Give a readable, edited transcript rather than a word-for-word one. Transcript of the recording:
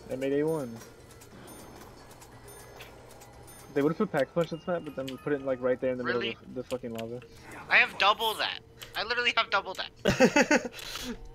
That made A1. They would have put Pack Punch in this map, but then we put it like right there in the middle of the fucking lava. I have double that. I literally have double that.